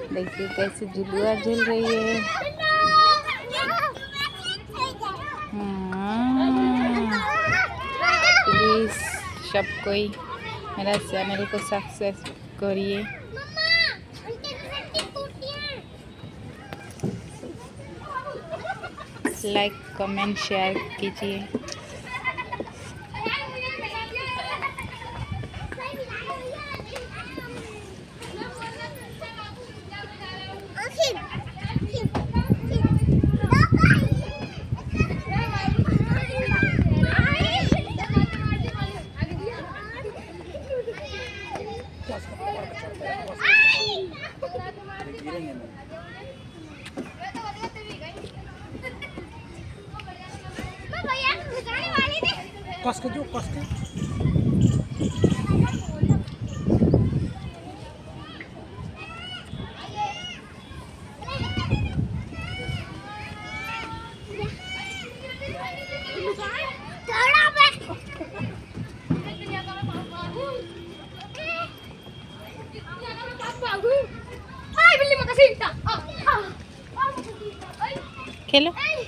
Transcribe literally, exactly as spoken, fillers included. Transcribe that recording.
देखिए कैसे झुलुआ झूल रही है। प्लीज़ सब कोई मेरा चैनल को सब्सक्राइब करिए। लाइक कमेंट शेयर कीजिए। कस के जो कस के खेलो।